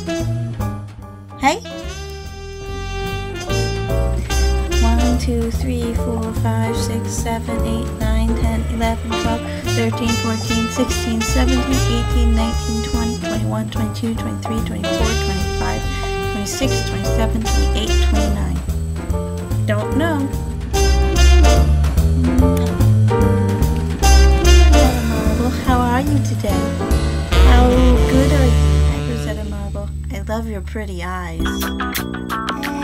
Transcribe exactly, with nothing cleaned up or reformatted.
Hey? one, two, three, four, five, six, seven, eight, nine, ten, eleven, twelve, thirteen, fourteen, sixteen, seventeen, eighteen, nineteen, twenty, twenty-one, twenty-two, twenty-three, twenty-four, twenty-five, twenty-six, twenty-seven, twenty-eight, twenty-nine. Don't know. Rosetta Marble, how are you today? How good are you? Hi, Rosetta Marble. I love your pretty eyes.